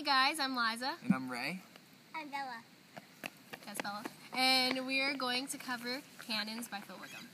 guys, I'm Liza. And I'm Ray. I'm Bella. That's Bella. And we are going to cover Cannons by Phil Wickham.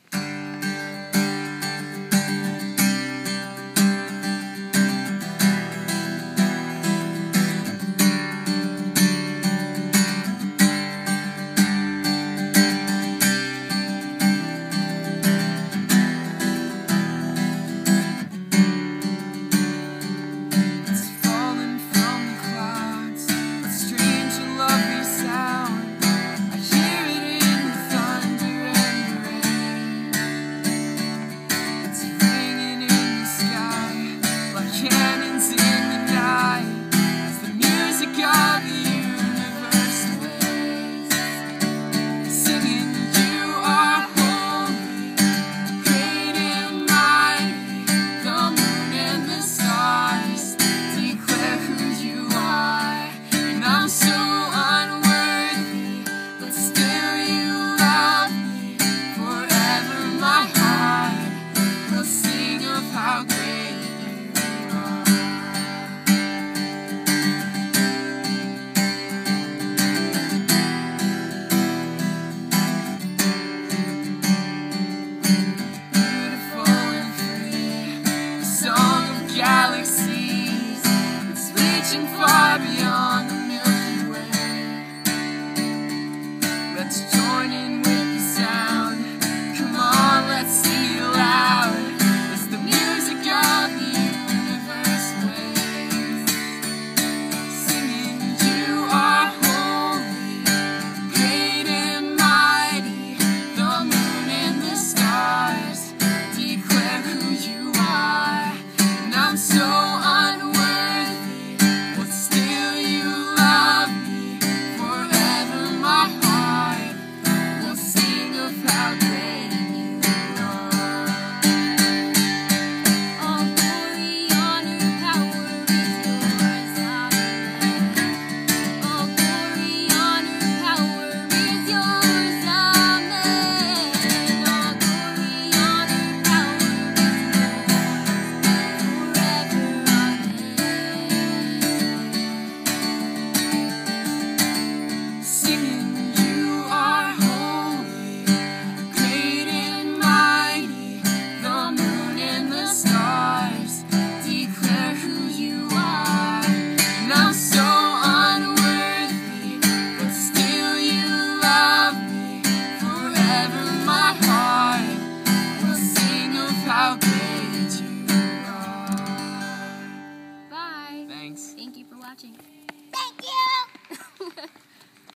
Cannons in the night as the music of the universe plays, singing, "You are holy, great and mighty." The moon and the stars declare who you are, and I'm so unworthy, but still you love me. Forever my heart will sing of how great. Galaxies, it's reaching far beyond the Milky Way. Let's join in with the sound. Come on, let's sing it loud as the music of the universe plays, singing, "You are holy, great and mighty." The moon and the stars declare who you are. I'm so unworthy, but still you love me. Forever my heart will sing of how great you are. All glory, honor, power is yours, amen. All glory, honor, power is yours, amen. All glory, honor, power is yours. Singing, "You are holy, great and mighty." The moon and the stars declare who you are, and I'm so unworthy, but still you love me. Forever my heart will sing of how great you are. Bye. Thanks. Thank you for watching. Thank you!